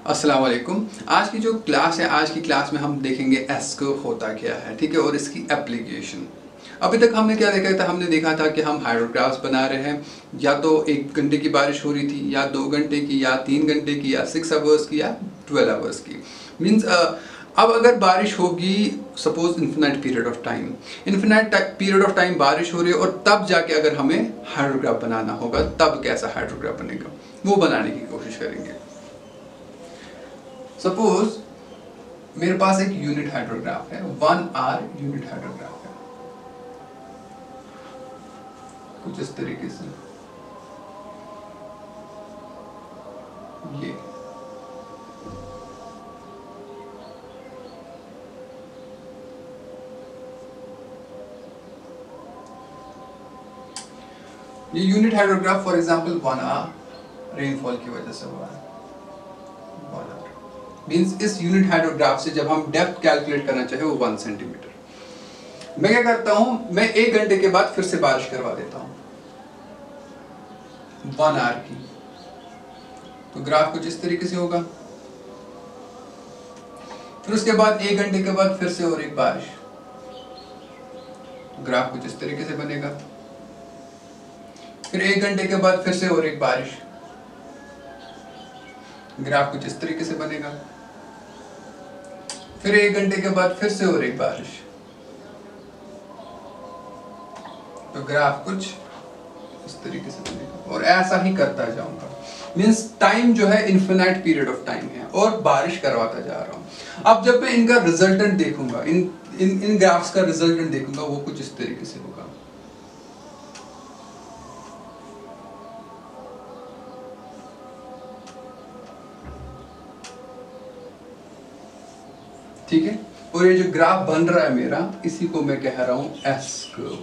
अस्सलाम वालेकुम। आज की जो क्लास है, आज की क्लास में हम देखेंगे एस कर्व होता क्या है, ठीक है, और इसकी एप्लीकेशन। अभी तक हमने क्या देखा था, हमने देखा था कि हम हाइड्रोग्राफ्स बना रहे हैं, या तो 1 घंटे की बारिश हो रही थी, या 2 घंटे की, या 3 घंटे की, या 6 आवर्स की, या 12 आवर्स की। मीन्स अब अगर बारिश होगी, suppose infinite period of time, infinite period of time बारिश हो रही है, और तब जाके अगर हमें हाइड्रोग्राफ बनाना होगा, तब कैसा हाइड्रोग्राफ बनेगा वो बनाने की कोशिश करेंगे। सपोज मेरे पास एक यूनिट हाइड्रोग्राफ है, 1 आवर यूनिट हाइड्रोग्राफ है, कुछ इस तरीके से। ये unit hydrograph for example 1 hour rainfall की वजह से हुआ है। 1 आवर मींस इस यूनिट हाइड्रोग्राफ से जब हम डेप्थ कैलकुलेट करना चाहे वो 1 सेंटीमीटर। मैं क्या करता हूं, मैं 1 घंटे के बाद फिर से बारिश करवा देता हूं 1 आवर की, तो ग्राफ कुछ इस तरीके से होगा। फिर उसके बाद 1 घंटे के बाद फिर से और एक बारिश, तो ग्राफ कुछ इस तरीके से बनेगा। फिर 1 घंटे के बाद फिर से और एक बारिश, ग्राफ कुछ इस तरीके से बनेगा। फिर 1 घंटे के बाद फिर से और एक बारिश, तो ग्राफ कुछ इस तरीके से बनेगा, और ऐसा ही करता जाऊंगा। मींस टाइम जो है इन्फिनाइट पीरियड ऑफ टाइम है, और बारिश करवाता जा रहा हूं। अब जब मैं इनका रिजल्टेंट देखूंगा, इन ग्राफ्स का रिजल्टेंट देखूंगा, वो कुछ इस तरीके से होगा। ठीक है, और ये जो ग्राफ बन रहा है मेरा, इसी को मैं कह रहा हूं एस कर्व,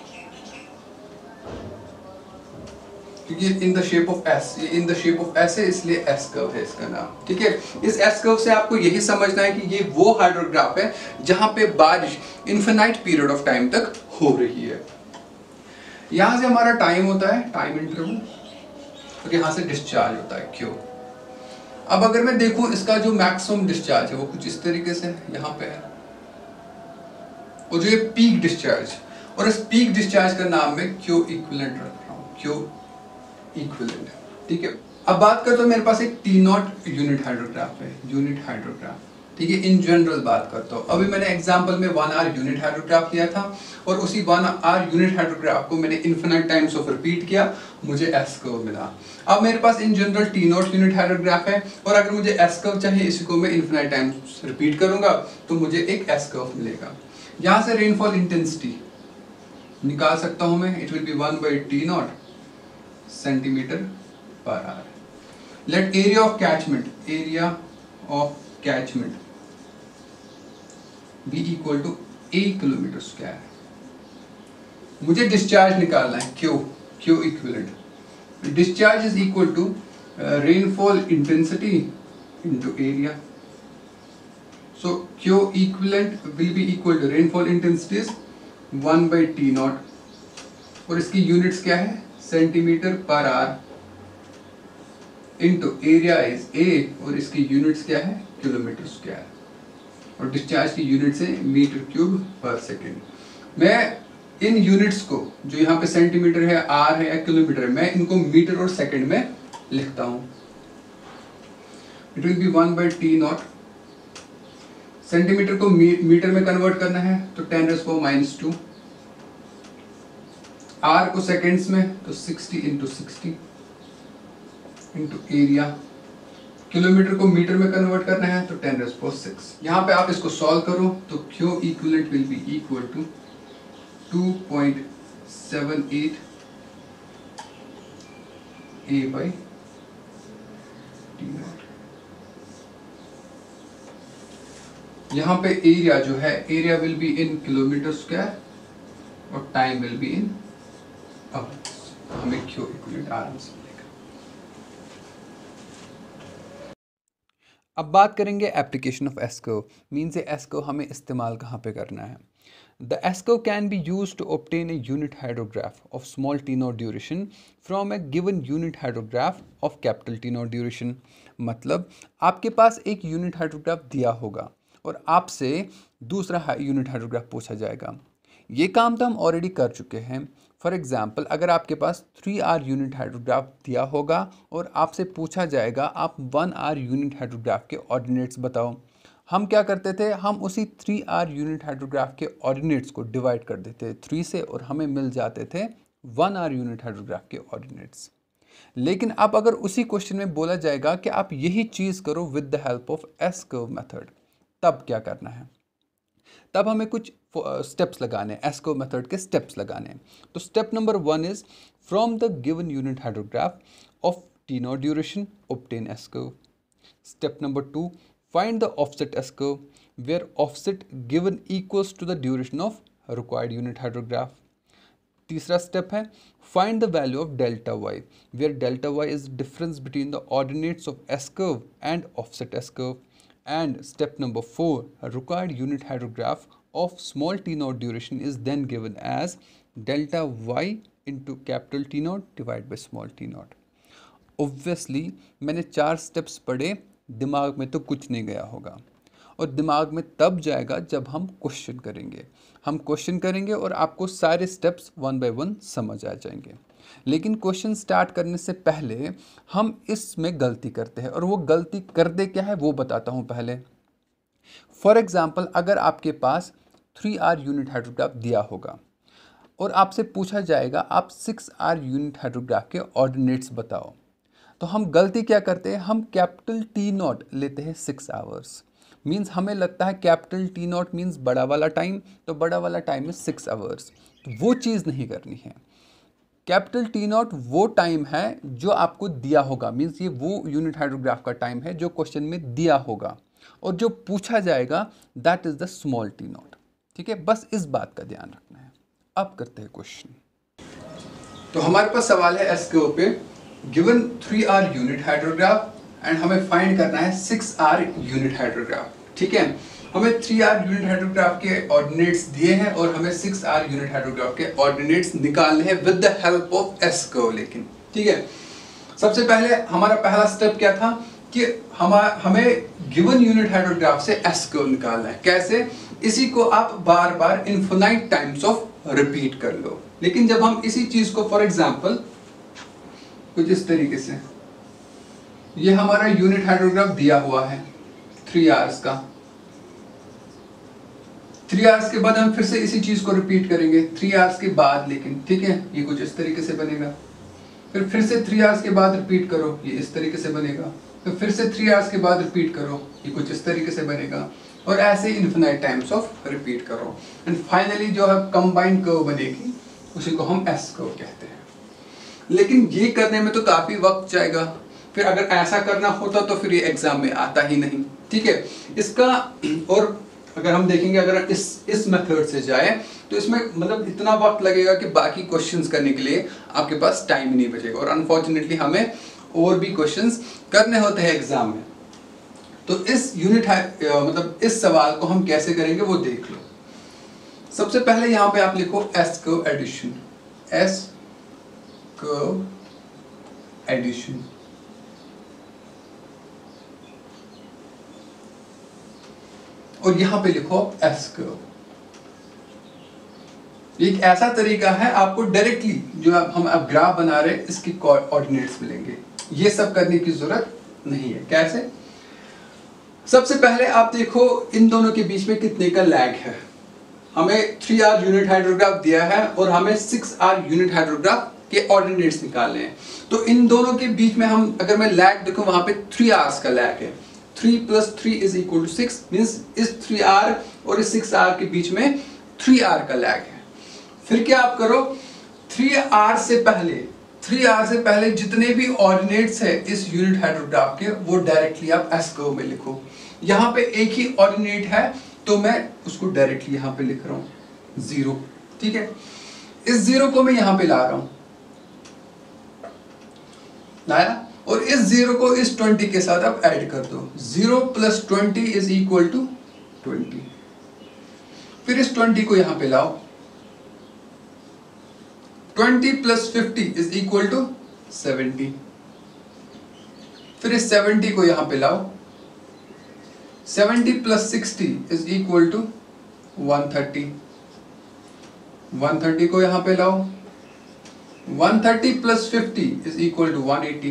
क्योंकि in the shape of S, ये in the shape of S है, इसलिए एस कर्व है इसका नाम। ठीक है, इस एस कर्व से आपको यही समझना है कि ये वो हाइड्रोग्राफ है जहां पे बारिश इन्फिनाइट पीरियड ऑफ टाइम तक हो रही है। यहां से हमारा टाइम होता है, टाइम इंटरवल, और यहां से डिस्चार्ज होता है क्यू। अब अगर मैं देखूं इसका जो मैक्सिमम डिस्चार्ज है वो कुछ इस तरीके से यहाँ पे है, और जो ये पीक डिस्चार्ज, और इस पीक डिस्चार्ज का नाम मैं क्यू इक्विवेलेंट रख रहा हूँ, क्यू इक्विवेलेंट। ठीक है, अब बात करते हो, मेरे पास एक T0 यूनिट हाइड्रोग्राफ है, यूनिट हाइड्रोग्राफ। ठीक है, इन जनरल बात करता हूँ। अभी मैंने एग्जांपल में 1 आवर यूनिट हाइड्रोग्राफ लिया था, और उसी 1 आवर यूनिट हाइड्रोग्राफ को मैंने इन्फिनाइट टाइम्स ऑफ रिपीट किया, मुझे एस कर्व मिला। अब मेरे पास in general T0 unit hydrograph है, और अगर मुझे एस कर्व चाहिए, इसी को मैं इन्फिनाइट टाइम्स रिपीट करूंगा, तो मुझे एक एस कर्व मिलेगा। यहाँ से रेनफॉल इंटेंसिटी निकाल सकता हूं मैं, it will be 1/T0 centimetre per hour. Let area of catchment, area of catchment be equal to A kilometre square. मुझे डिस्चार्ज निकालना है, Q equivalent. Discharge is equal to rainfall intensity into area. So Q equivalent will be equal to rainfall intensity is 1/T0, और इसकी units क्या है, centimetre per hour, into area is A, और इसकी units क्या है, किलोमीटर स्क्वायर, और discharge की यूनिट्स है मीटर क्यूब पर सेकेंड। मैं इन यूनिट्स को, जो यहाँ पे सेंटीमीटर है, आर है या किलोमीटर है, मैं इनको मीटर और सेकंड में लिखता हूं। It will be 1/T0। Centimetre को मीटर में कन्वर्ट करना है तो 10⁻⁻², आर को सेकेंड्स में तो 60 × 60 इंटू एरिया, किलोमीटर को मीटर में कन्वर्ट करना है तो 10⁻⁶। यहाँ पे आप इसको सॉल्व करो तो Q equivalent will be equal to 2.78 A/T0। यहाँ पे एरिया जो है, area will be in kilometre square, और time will be in hours. हमें क्यू इक्विवेलेंट आराम से मिलेगा। अब बात करेंगे application of S curve, means S curve हमें इस्तेमाल कहाँ पे करना है। The S curve can be used to obtain a unit hydrograph of small t naught duration from a given unit hydrograph of capital T naught duration। मतलब आपके पास एक unit hydrograph दिया होगा और आपसे दूसरा यूनिट हाइड्रोग्राफ पूछा जाएगा। ये काम तो हम ऑलरेडी कर चुके हैं। फॉर एग्जाम्पल, अगर आपके पास 3R यूनिट हाइड्रोग्राफ दिया होगा और आपसे पूछा जाएगा आप 1R यूनिट हाइड्रोग्राफ के ऑर्डिनेट्स बताओ, हम क्या करते थे, हम उसी 3R यूनिट हाइड्रोग्राफ के ऑर्डिनेट्स को डिवाइड कर देते 3 से और हमें मिल जाते थे 1R यूनिट हाइड्रोग्राफ के ऑर्डिनेट्स। लेकिन अब अगर उसी क्वेश्चन में बोला जाएगा कि आप यही चीज़ करो with the help of S curve method, तब क्या करना है? तब हमें कुछ स्टेप्स लगाने, एस कर्व मेथड के स्टेप्स लगाने। तो step number 1 is from the given unit hydrograph of T naught duration obtain S curve. Step number 2, find the offset S curve where offset given equals to the duration of required unit hydrograph। तीसरा step है find the value of delta y where delta y is difference between the ordinates of S curve and offset S curve। And step number 4, required unit hydrograph of small t naught duration is then given as delta y into capital T naught divided by small t naught। Obviously मैंने 4 steps पढ़े, दिमाग में तो कुछ नहीं गया होगा, और दिमाग में तब जाएगा जब हम क्वेश्चन करेंगे। हम क्वेश्चन करेंगे और आपको सारे स्टेप्स 1 बाय 1 समझ आ जाएंगे। लेकिन क्वेश्चन स्टार्ट करने से पहले हम इसमें गलती करते हैं, और वो गलती करते क्या है वो बताता हूँ पहले। फॉर एग्जाम्पल, अगर आपके पास 3R यूनिट हाइड्रोग्राफ दिया होगा और आपसे पूछा जाएगा आप 6R यूनिट हाइड्रोग्राफ के ऑर्डिनेट्स बताओ, तो हम गलती क्या करते हैं, हम कैपिटल टी नॉट लेते हैं 6 आवर्स। मीन्स हमें लगता है कैपिटल टी नॉट मीन्स बड़ा वाला टाइम, तो बड़ा वाला टाइम इज 6 आवर्स। तो वो चीज़ नहीं करनी है। कैपिटल टी नॉट वो टाइम है जो आपको दिया होगा, मीन्स ये वो यूनिट हाइड्रोग्राफ का टाइम है जो क्वेश्चन में दिया होगा, और जो पूछा जाएगा that is the small t naught. ठीक है, बस इस बात का ध्यान रखना है। अब करते हैं क्वेश्चन। तो हमारे पास सवाल है एस कर्व पे, given 3R unit hydrograph and हमें फाइंड करना है 6R यूनिट हाइड्रोग्राफ। ठीक है, हमें 3R यूनिट हाइड्रोग्राफ के ऑर्डिनेट्स दिए हैं और हमें 6R यूनिट हाइड्रोग्राफ के ऑर्डिनेट्स निकालने हैं with the help of S curve. लेकिन ठीक है, सबसे पहले हमारा पहला स्टेप क्या था कि हमें गिवन यूनिट हाइड्रोग्राफ से एस कर्व निकालना है। कैसे? इसी को आप बार बार इनफिनाइट टाइम्स ऑफ रिपीट कर लो। लेकिन जब हम इसी चीज को फॉर एग्जाम्पल कुछ इस तरीके से, ये हमारा यूनिट हाइड्रोग्राफ दिया हुआ है 3 आवर्स का, 3 आवर्स के बाद हम फिर से इसी चीज को रिपीट करेंगे 3 आवर्स के बाद। लेकिन ठीक है, ये कुछ इस तरीके से बनेगा। फिर से 3 आवर्स के बाद रिपीट करो, ये इस तरीके से बनेगा। फिर से 3 आवर्स के बाद रिपीट करो, ये कुछ इस तरीके से बनेगा। और ऐसे इनफिनाइट टाइम्स ऑफ रिपीट करो एंड फाइनली जो है कंबाइंड कर्व बनेगी, उसी को हम एस कर्व कहते हैं। लेकिन ये करने में तो काफी वक्त जाएगा, फिर अगर ऐसा करना होता तो फिर ये एग्जाम में आता ही नहीं। ठीक है, इसका और अगर हम देखेंगे, अगर इस मेथड से जाए तो इसमें मतलब इतना वक्त लगेगा कि बाकी क्वेश्चंस करने के लिए आपके पास टाइम ही नहीं बचेगा, और अनफॉर्चुनेटली हमें और भी क्वेश्चंस करने होते हैं एग्जाम में। तो इस मतलब इस सवाल को हम कैसे करेंगे वो देख लो। सबसे पहले यहाँ पे आप लिखो S curve addition, S curve addition. और यहां पे लिखो एस कर्व। एक ऐसा तरीका है, आपको डायरेक्टली जो हम अब ग्राफ बना रहे हैं इसकी कोऑर्डिनेट्स मिलेंगे, ये सब करने की जरूरत नहीं है। कैसे? सबसे पहले आप देखो इन दोनों के बीच में कितने का लैग है। हमें 3R यूनिट हाइड्रोग्राफ दिया है और हमें 6R यूनिट हाइड्रोग्राफ के ऑर्डिनेट्स निकालने हैं। तो इन दोनों के बीच में हम अगर मैं लैग देखूं, वहां पे 3 आवर्स का लैग है। 3 + 3 = 6 मींस इस 3R और इस 6R के बीच में 3R का लैग है। फिर क्या आप करो, 3R से पहले जितने भी ऑर्डिनेट्स है इस यूनिट हाइड्रोग्राफ के, वो डायरेक्टली आप एस कर्व में लिखो। यहाँ पे एक ही ऑर्डिनेट है तो मैं उसको डायरेक्टली यहाँ पे लिख रहा हूँ 0। ठीक है, इस 0 को मैं यहाँ पे ला रहा हूँ, लाया, और इस 0 को इस 20 के साथ आप ऐड कर दो। 0 + 20 = 20। फिर इस 20 को यहां पे लाओ, 20 प्लस 50 इज इक्वल टू 70। फिर इस 70 को यहां पे लाओ, 70 प्लस 60 इज इक्वल टू 130। 130 को यहां पे लाओ, 130 प्लस 50 इज इक्वल टू 180।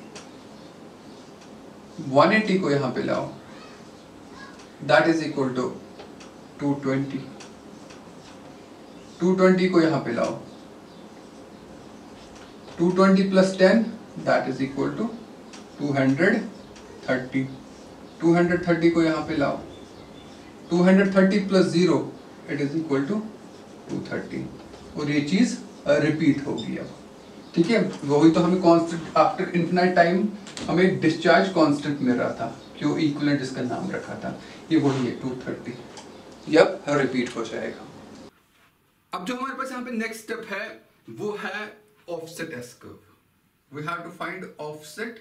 180 को यहां पे लाओ, दैट इज इक्वल टू 220। 220 को यहां पे लाओ, 220 plus 10 that is equal to 230। 230 को यहां पे लाओ, 230 plus 0 it is equal to 230, और ये चीज रिपीट होगी अब, ठीक है। वही तो हमें कांस्टेंट आफ्टर इन्फिनाइट टाइम हमें डिस्चार्ज कांस्टेंट मिल रहा था, क्यों इक्विवेलेंट इसका नाम रखा था, ये वही है 230, यप रिपीट हो जाएगा। अब जो हमारे पास यहाँ पे नेक्स्ट स्टेप है वो है offset S curve. We have to find offset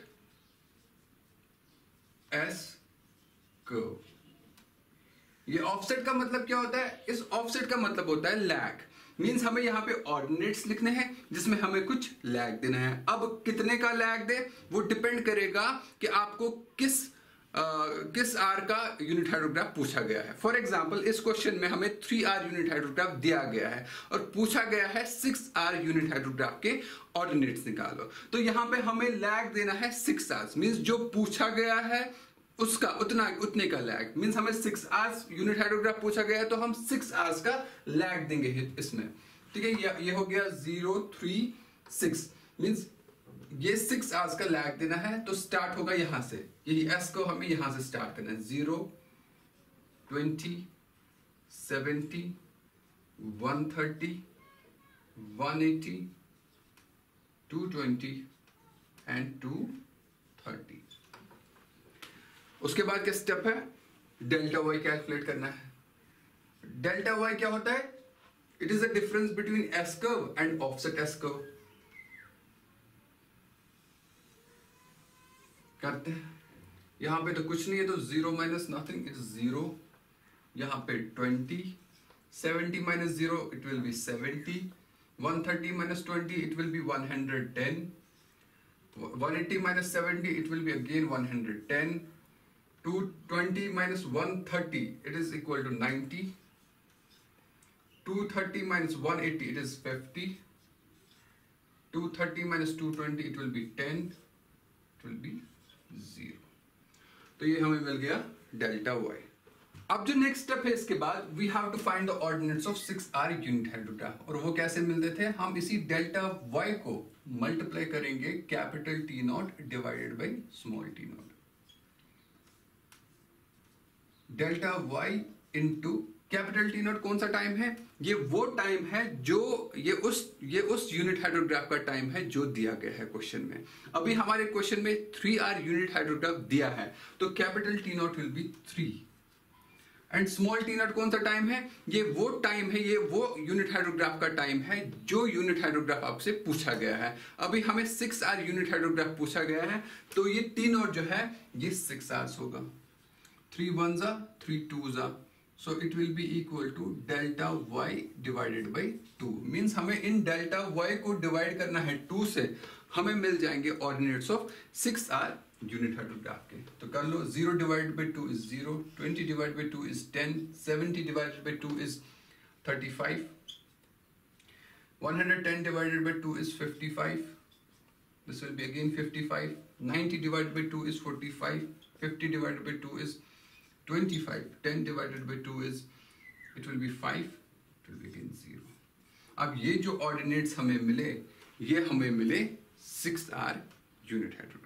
S curve. ये ऑफसेट का मतलब क्या होता है? इस ऑफसेट का मतलब होता है लैग। मींस हमें यहाँ पे ऑर्डिनेट्स लिखने हैं जिसमें हमें कुछ लैग देना है। अब कितने का लैग दे वो डिपेंड करेगा कि आपको किस आर का यूनिट हाइड्रोग्राफ पूछा गया है। फॉर एग्जांपल इस क्वेश्चन में हमें 3R यूनिट हाइड्रोग्राफ दिया गया है और पूछा गया है 6R यूनिट हाइड्रोग्राफ के ऑर्डिनेट्स निकालो। तो यहाँ पे हमें लैग देना है 6R। मींस जो पूछा गया है उसका उतने का लैग। मींस हमें 6R यूनिट हाइड्रोग्राफ पूछा गया है तो हम 6R का लैग देंगे इसमें, ठीक है। ये हो गया 0 3 6। मींस ये 6 का लैग देना है तो स्टार्ट होगा यहां से, यही S को हमें यहां से स्टार्ट करना है। 0 20 70 130 180 220 एंड 230। उसके बाद क्या स्टेप है? डेल्टा वाई कैलकुलेट करना है। डेल्टा वाई क्या होता है? It is the difference between S curve and offset S curve. करते हैं, यहां पे तो कुछ नहीं है तो 0 माइनस नथिंग इज 0। यहां पे 20 70 minus 0 it will be 70 130 minus 20 it will be 110 180 minus 70 it will be again 110 220 minus 130 it is equal to 90 230 minus 180 it is 50 230 minus 220 it will be 10 it will be 0। तो ये हमें मिल गया delta Y. अब जो next step है इसके बाद we have to find the ordinates of 6R unit hydrograph. और वो कैसे मिलते थे? हम इसी डेल्टा वाई को मल्टीप्लाई करेंगे capital T naught divided by small t naught. Delta Y into capital T naught कौन सा टाइम है? ये वो टाइम है जो ये उस यूनिट हाइड्रोग्राफ का टाइम है जो दिया गया है क्वेश्चन में। अभी हमारे क्वेश्चन में 3R यूनिट हाइड्रोग्राफ दिया है तो capital T naught will be 3 and small t naught कौन सा टाइम है? ये वो टाइम है, ये वो यूनिट हाइड्रोग्राफ का टाइम है जो यूनिट हाइड्रोग्राफ आपसे पूछा गया है। अभी हमें 6R यूनिट हाइड्रोग्राफ पूछा गया है तो ये t नॉट जो है ये 6R होगा। 3 1s are 3 2s are, so it will be equal to delta y divided by 2। Means हमें इन डेल्टा y को डिवाइड करना है 2 से, हमें मिल जाएंगे ordinates of 6R unit hydrograph के। तो कर लो 0 divided by 2 is 0 20 divided by 2 is 10 70 divided by 2 is 35 110 divided by 2 is 55 this will be again 55 90 divided by 2 is 45 50 divided by 2 is 25 10 divided by 2 is it will be 5 it will be again 0। अब ये जो ordinates हमें मिले ये हमें मिले 6R unit hydrograph.